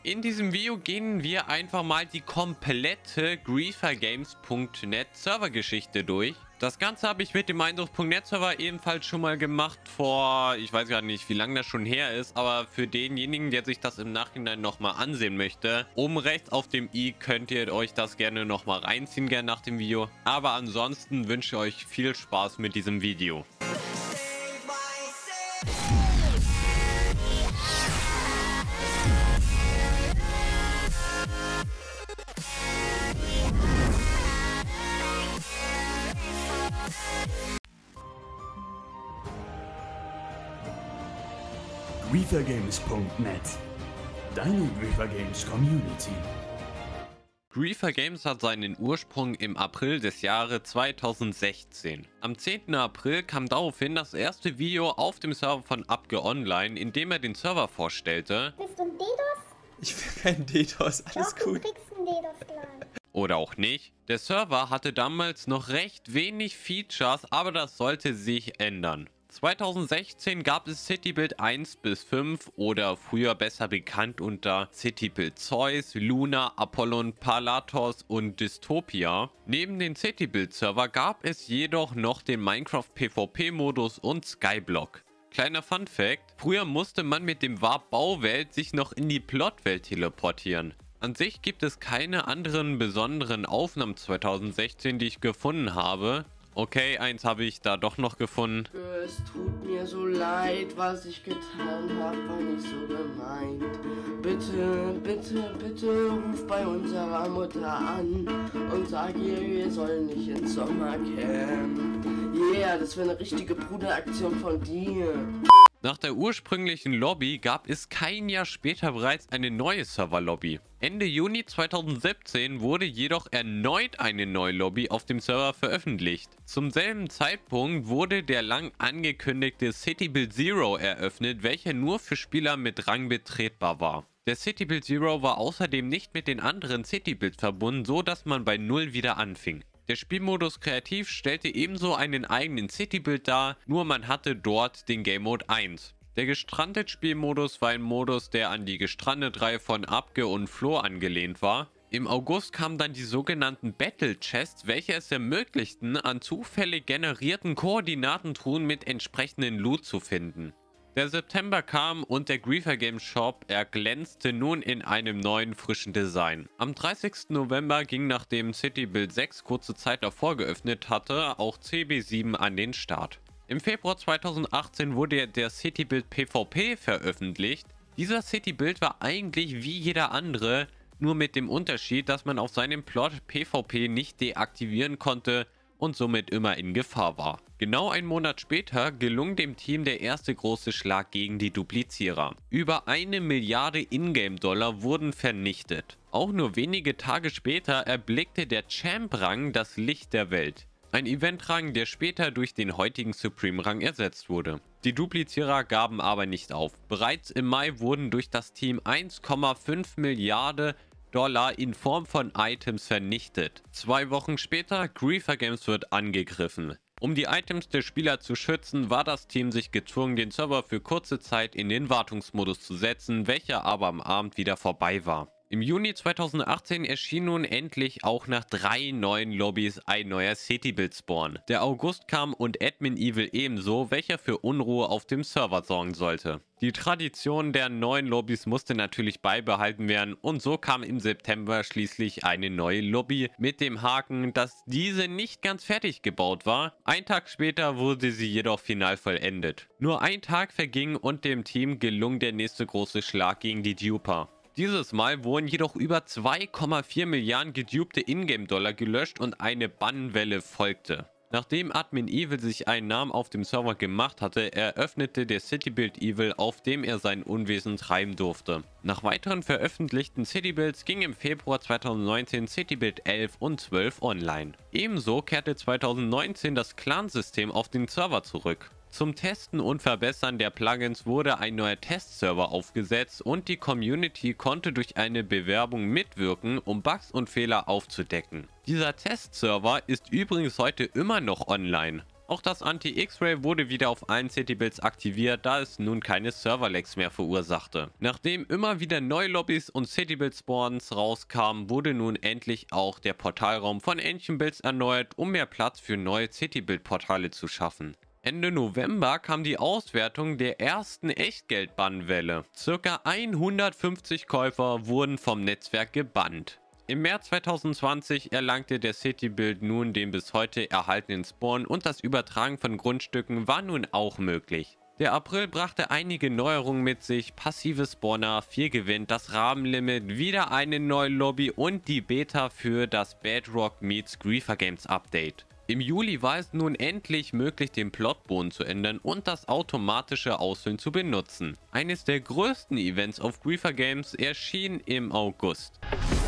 In diesem Video gehen wir einfach mal die komplette GrieferGames.net Servergeschichte durch. Das Ganze habe ich mit dem Eindruck.net Server ebenfalls schon mal gemacht vor, ich weiß gar nicht, wie lange das schon her ist, aber für denjenigen, der sich das im Nachhinein nochmal ansehen möchte, oben rechts auf dem i könnt ihr euch das gerne nochmal reinziehen, gerne nach dem Video. Aber ansonsten wünsche ich euch viel Spaß mit diesem Video. GrieferGames.net, deine GrieferGames Community. GrieferGames hat seinen Ursprung im April des Jahres 2016. Am 10. April kam daraufhin das erste Video auf dem Server von Abge Online, in dem er den Server vorstellte. Bist du ein DDoS? Ich will kein DDoS, alles Doch, gut. du kriegst einen DDoS gleich. Oder auch nicht. Der Server hatte damals noch recht wenig Features, aber das sollte sich ändern. 2016 gab es CityBuild 1 bis 5 oder früher besser bekannt unter CityBuild Zeus, Luna, Apollon, Palatos und Dystopia. Neben den CityBuild Server gab es jedoch noch den Minecraft PvP Modus und Skyblock. Kleiner Fun Fact: Früher musste man mit dem Warp Bauwelt sich noch in die Plotwelt teleportieren. An sich gibt es keine anderen besonderen Aufnahmen 2016, die ich gefunden habe. Okay, eins habe ich da doch noch gefunden. Es tut mir so leid, was ich getan habe, war nicht so gemeint. Bitte, bitte, bitte ruf bei unserer Mutter an und sag ihr, wir sollen nicht ins Sommercamp. Yeah, das wäre eine richtige Bruderaktion von dir. Nach der ursprünglichen Lobby gab es kein Jahr später bereits eine neue Serverlobby. Ende Juni 2017 wurde jedoch erneut eine neue Lobby auf dem Server veröffentlicht. Zum selben Zeitpunkt wurde der lang angekündigte CityBuild Zero eröffnet, welcher nur für Spieler mit Rang betretbar war. Der CityBuild Zero war außerdem nicht mit den anderen CityBuilds verbunden, so dass man bei Null wieder anfing. Der Spielmodus Kreativ stellte ebenso einen eigenen CityBuild dar, nur man hatte dort den Game Mode 1. Der Gestrandet-Spielmodus war ein Modus, der an die Gestrandet-Reihe von Abge und Flo angelehnt war. Im August kamen dann die sogenannten Battle Chests, welche es ermöglichten, an zufällig generierten Koordinatentruhen mit entsprechendem Loot zu finden. Der September kam und der GrieferGames Shop erglänzte nun in einem neuen, frischen Design. Am 30. November ging, nachdem CityBuild 6 kurze Zeit davor geöffnet hatte, auch CB7 an den Start. Im Februar 2018 wurde der CityBuild PvP veröffentlicht. Dieser CityBuild war eigentlich wie jeder andere, nur mit dem Unterschied, dass man auf seinem Plot PvP nicht deaktivieren konnte und somit immer in Gefahr war. Genau einen Monat später gelung dem Team der erste große Schlag gegen die Duplizierer. Über 1 Milliarde Ingame-Dollar wurden vernichtet. Auch nur wenige Tage später erblickte der Champ-Rang das Licht der Welt. Ein Event-Rang, der später durch den heutigen Supreme-Rang ersetzt wurde. Die Duplizierer gaben aber nicht auf. Bereits im Mai wurden durch das Team 1,5 Milliarden Dollar in Form von Items vernichtet. 2 Wochen später, GrieferGames wird angegriffen. Um die Items der Spieler zu schützen, war das Team sich gezwungen, den Server für kurze Zeit in den Wartungsmodus zu setzen, welcher aber am Abend wieder vorbei war. Im Juni 2018 erschien nun endlich auch nach 3 neuen Lobbys ein neuer CityBuild Spawn. Der August kam und Admin Evil ebenso, welcher für Unruhe auf dem Server sorgen sollte. Die Tradition der neuen Lobbys musste natürlich beibehalten werden und so kam im September schließlich eine neue Lobby mit dem Haken, dass diese nicht ganz fertig gebaut war. Ein Tag später wurde sie jedoch final vollendet. Nur ein Tag verging und dem Team gelung der nächste große Schlag gegen die Duper. Dieses Mal wurden jedoch über 2,4 Milliarden gedupte Ingame-Dollar gelöscht und eine Bannwelle folgte. Nachdem Admin Evil sich einen Namen auf dem Server gemacht hatte, eröffnete der CityBuild Evil, auf dem er sein Unwesen treiben durfte. Nach weiteren veröffentlichten CityBuilds ging im Februar 2019 CityBuild 11 und 12 online. Ebenso kehrte 2019 das Clan-System auf den Server zurück. Zum Testen und Verbessern der Plugins wurde ein neuer Testserver aufgesetzt und die Community konnte durch eine Bewerbung mitwirken, um Bugs und Fehler aufzudecken. Dieser Testserver ist übrigens heute immer noch online. Auch das Anti-X-Ray wurde wieder auf allen City-Builds aktiviert, da es nun keine Server-Lags mehr verursachte. Nachdem immer wieder neue Lobbys und City-Build-Spawns rauskamen, wurde nun endlich auch der Portalraum von Ancient Builds erneuert, um mehr Platz für neue City-Build-Portale zu schaffen. Ende November kam die Auswertung der ersten Echtgeld-Bannwelle. Circa 150 Käufer wurden vom Netzwerk gebannt. Im März 2020 erlangte der City-Build nun den bis heute erhaltenen Spawn und das Übertragen von Grundstücken war nun auch möglich. Der April brachte einige Neuerungen mit sich, passive Spawner, 4 gewinnt, das Rahmenlimit, wieder eine neue Lobby und die Beta für das Bedrock meets Griefer Games Update. Im Juli war es nun endlich möglich, den Plotboden zu ändern und das automatische Ausfüllen zu benutzen. Eines der größten Events auf Griefer Games erschien im August.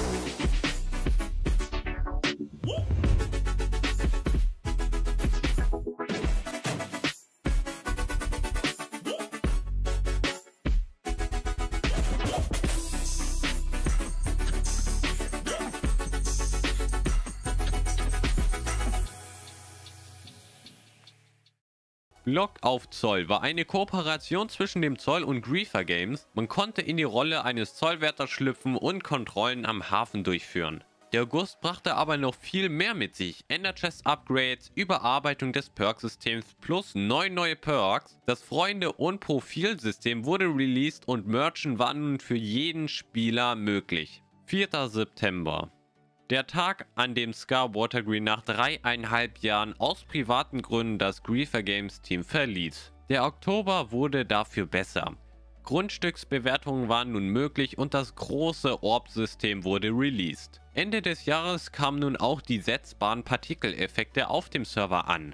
Lok auf Zoll war eine Kooperation zwischen dem Zoll und Griefer Games. Man konnte in die Rolle eines Zollwärters schlüpfen und Kontrollen am Hafen durchführen. Der August brachte aber noch viel mehr mit sich. Ender Chest Upgrades, Überarbeitung des Perk-Systems plus 9 neue Perks. Das Freunde- und Profilsystem wurde released und Merchen war nun für jeden Spieler möglich. 4. September. Der Tag, an dem Scar Watergreen nach 3,5 Jahren aus privaten Gründen das Griefer Games Team verließ. Der Oktober wurde dafür besser. Grundstücksbewertungen waren nun möglich und das große Orb-System wurde released. Ende des Jahres kamen nun auch die setzbaren Partikeleffekte auf dem Server an.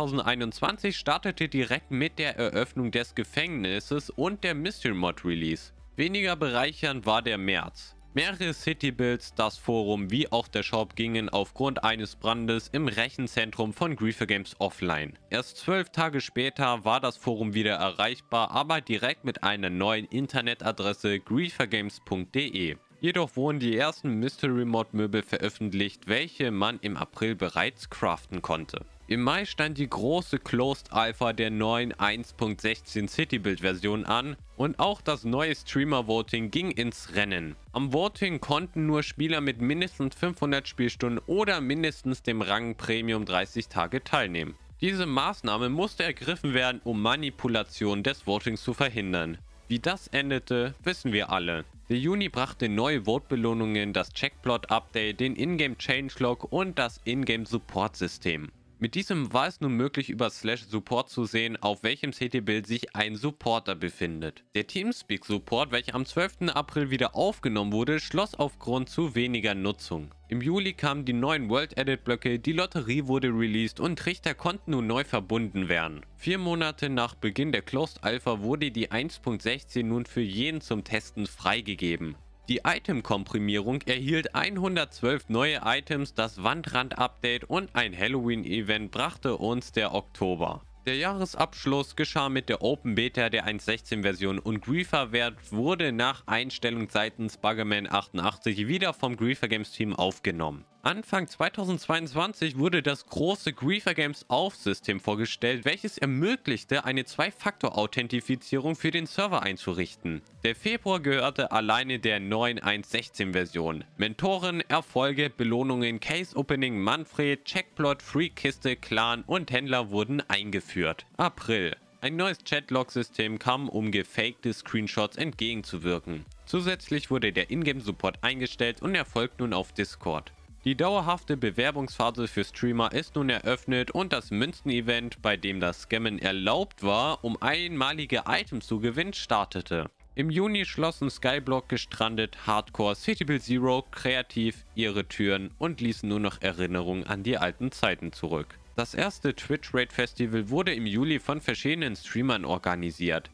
2021 startete direkt mit der Eröffnung des Gefängnisses und der Mystery Mod Release. Weniger bereichernd war der März. Mehrere City-Builds, das Forum wie auch der Shop gingen aufgrund eines Brandes im Rechenzentrum von Griefer Games offline. Erst 12 Tage später war das Forum wieder erreichbar, aber direkt mit einer neuen Internetadresse griefergames.de. Jedoch wurden die ersten Mystery Mod Möbel veröffentlicht, welche man im April bereits craften konnte. Im Mai stand die große Closed Alpha der neuen 1.16 City Build Version an und auch das neue Streamer Voting ging ins Rennen. Am Voting konnten nur Spieler mit mindestens 500 Spielstunden oder mindestens dem Rang Premium 30 Tage teilnehmen. Diese Maßnahme musste ergriffen werden, um Manipulation des Votings zu verhindern. Wie das endete, wissen wir alle. Der Juni brachte neue Vote-Belohnungen, das Checkplot-Update, den Ingame Changelog und das Ingame Support-System. Mit diesem war es nun möglich, über /Support zu sehen, auf welchem City-Build sich ein Supporter befindet. Der Teamspeak-Support, welcher am 12. April wieder aufgenommen wurde, schloss aufgrund zu weniger Nutzung. Im Juli kamen die neuen World-Edit-Blöcke, die Lotterie wurde released und Trichter konnten nun neu verbunden werden. 4 Monate nach Beginn der Closed Alpha wurde die 1.16 nun für jeden zum Testen freigegeben. Die Item-Komprimierung erhielt 112 neue Items, das Wandrand-Update und ein Halloween-Event brachte uns der Oktober. Der Jahresabschluss geschah mit der Open Beta der 1.16-Version und Griefer-Wert wurde nach Einstellung seitens Buggerman88 wieder vom Griefer Games Team aufgenommen. Anfang 2022 wurde das große Griefer Games Auf-System vorgestellt, welches ermöglichte, eine 2-Faktor-Authentifizierung für den Server einzurichten. Der Februar gehörte alleine der neuen 1.16-Version. Mentoren, Erfolge, Belohnungen, Case-Opening, Manfred, Checkplot, Free-Kiste, Clan und Händler wurden eingeführt. April. Ein neues Chatlog-System kam, um gefakte Screenshots entgegenzuwirken. Zusätzlich wurde der Ingame-Support eingestellt und erfolgt nun auf Discord. Die dauerhafte Bewerbungsphase für Streamer ist nun eröffnet und das Münzen-Event, bei dem das Scammen erlaubt war, um einmalige Items zu gewinnen, startete. Im Juni schlossen Skyblock, Gestrandet, Hardcore, City Build Zero, Kreativ ihre Türen und ließen nur noch Erinnerungen an die alten Zeiten zurück. Das erste Twitch Raid Festival wurde im Juli von verschiedenen Streamern organisiert.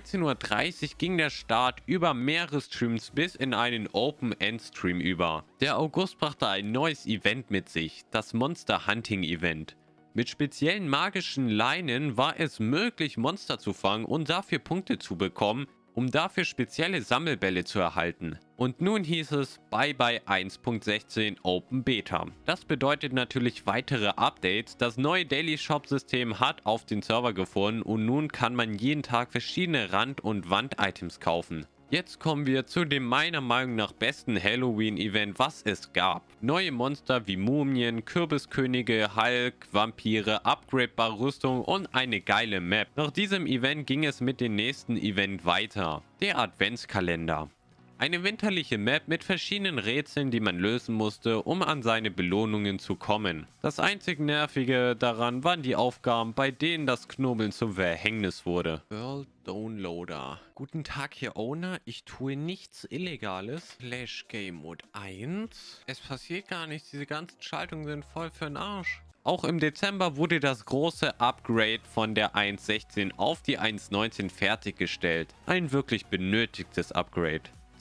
13:30 Uhr ging der Start über mehrere Streams bis in einen Open-End-Stream über. Der August brachte ein neues Event mit sich, das Monster Hunting Event. Mit speziellen magischen Leinen war es möglich, Monster zu fangen und dafür Punkte zu bekommen, um dafür spezielle Sammelbälle zu erhalten. Und nun hieß es Bye Bye 1.16 Open Beta. Das bedeutet natürlich weitere Updates. Das neue Daily Shop System hat auf den Server gefunden und nun kann man jeden Tag verschiedene Rand- und Wand-Items kaufen. Jetzt kommen wir zu dem meiner Meinung nach besten Halloween-Event, was es gab. Neue Monster wie Mumien, Kürbiskönige, Hulk, Vampire, upgradebare Rüstung und eine geile Map. Nach diesem Event ging es mit dem nächsten Event weiter. Der Adventskalender. Eine winterliche Map mit verschiedenen Rätseln, die man lösen musste, um an seine Belohnungen zu kommen. Das einzig Nervige daran waren die Aufgaben, bei denen das Knobeln zum Verhängnis wurde. World Downloader. Guten Tag, Herr Owner. Ich tue nichts Illegales. Flash Game Mode 1. Es passiert gar nichts. Diese ganzen Schaltungen sind voll für den Arsch. Auch im Dezember wurde das große Upgrade von der 1.16 auf die 1.19 fertiggestellt. Ein wirklich benötigtes Upgrade.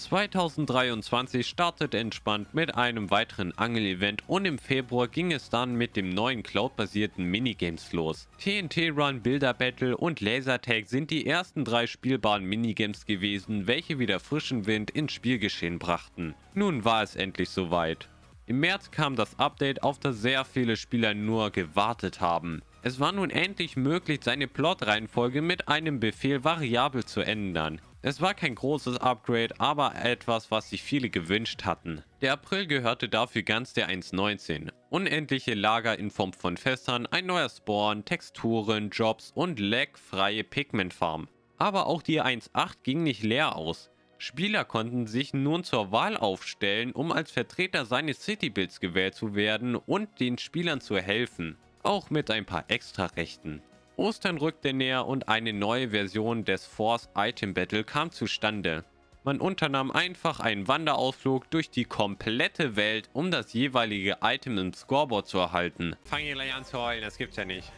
2023 startete entspannt mit einem weiteren Angel-Event und im Februar ging es dann mit dem neuen Cloud-basierten Minigames los. TNT Run, Builder Battle und Lasertag sind die ersten 3 spielbaren Minigames gewesen, welche wieder frischen Wind ins Spielgeschehen brachten. Nun war es endlich soweit. Im März kam das Update, auf das sehr viele Spieler nur gewartet haben. Es war nun endlich möglich, seine Plot-Reihenfolge mit einem Befehl variabel zu ändern. Es war kein großes Upgrade, aber etwas, was sich viele gewünscht hatten. Der April gehörte dafür ganz der 1.19. Unendliche Lager in Form von Fässern, ein neuer Spawn, Texturen, Jobs und lagfreie Pigmentfarm. Aber auch die 1.8 ging nicht leer aus. Spieler konnten sich nun zur Wahl aufstellen, um als Vertreter seines Citybuilds gewählt zu werden und den Spielern zu helfen. Auch mit ein paar Extrarechten. Ostern rückte näher und eine neue Version des Force Item Battle kam zustande. Man unternahm einfach einen Wanderausflug durch die komplette Welt, um das jeweilige Item im Scoreboard zu erhalten. Fang hier gleich an zu heulen, das gibt's ja nicht.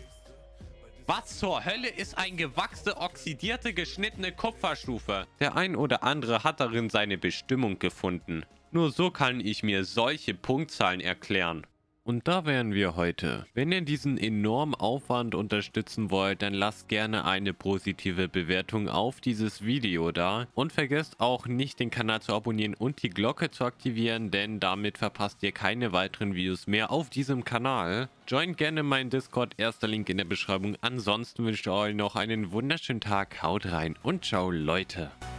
Was zur Hölle ist eine gewachste, oxidierte, geschnittene Kupferstufe? Der ein oder andere hat darin seine Bestimmung gefunden. Nur so kann ich mir solche Punktzahlen erklären. Und da wären wir heute. Wenn ihr diesen enormen Aufwand unterstützen wollt, dann lasst gerne eine positive Bewertung auf dieses Video da. Und vergesst auch nicht, den Kanal zu abonnieren und die Glocke zu aktivieren, denn damit verpasst ihr keine weiteren Videos mehr auf diesem Kanal. Joint gerne meinen Discord, erster Link in der Beschreibung. Ansonsten wünsche ich euch noch einen wunderschönen Tag, haut rein und ciao Leute.